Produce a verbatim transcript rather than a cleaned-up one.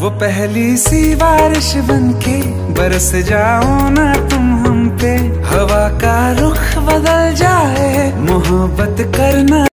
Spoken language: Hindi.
वो पहली सी बारिश बनके बरस जाओ ना तुम हम पे, हवा का रुख बदल जाए मोहब्बत करना।